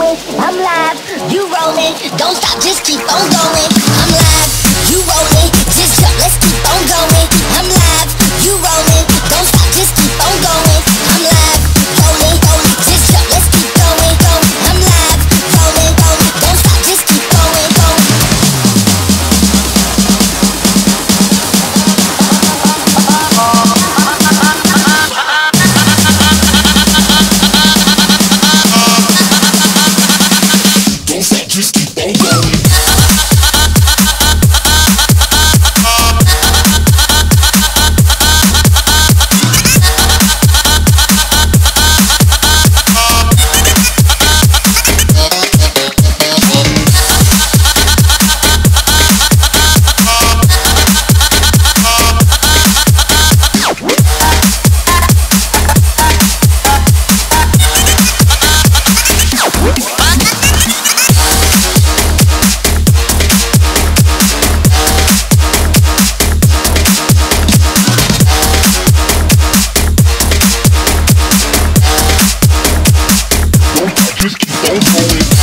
rolling, I'm live, you rolling, don't stop, just keep on going. I'm live, you rolling, just jump, let's keep on going. I'm live, you rolling, don't stop, just keep on going. I'm live, rolling, rolling, just jump, let's keep going, going. I'm live, rolling, rolling, don't stop, just keep going, going. Don't stop, just keep on going. Just keep on going.